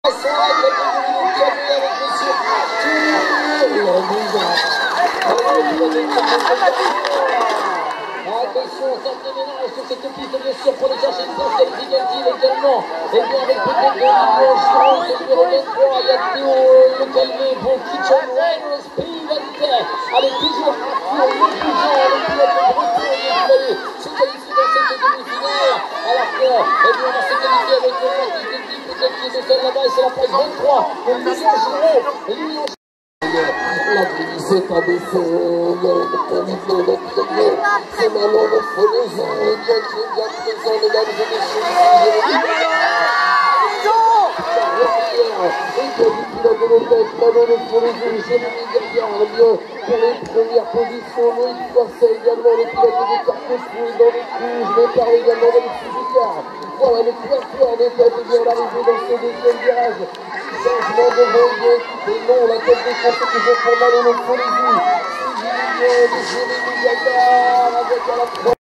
Attention, ça déménage sur cette piste bien sûr pour aller chercher une place qualificative également. Et bien avec peut-être Giron, c'est le numéro 23, il y a Théo Le Calmé pour Kitchen Rail Speed. Allez, toujours à fond, le bougeant, le pilote de retour, il est allé se qualifier dans cette demi-finale. Alors que, eh bien, on va se qualifier avec le parti d'équipe, peut-être qui est de celle là-bas, et c'est la place 23 pour Lilian Giron. La glissée a baissé, c'est maintenant notre maison, et bien qui est bien présent, mesdames et messieurs, et qui a dit qu'il a donné tête, Manon de Folézou, Jérémy Derrière, bien pour les premières positions, Loïc Poisset également, le pilote de Carpentrouille dans les coups, je vais parler également d'Alexis Ducard. Voilà le coiffeur des têtes, et bien l'arrivée dans ce deuxième virage. Changement de volet, et non, la tête des France est toujours pour Manon de Folézou. Suivi de Jérémy Derrière avec à la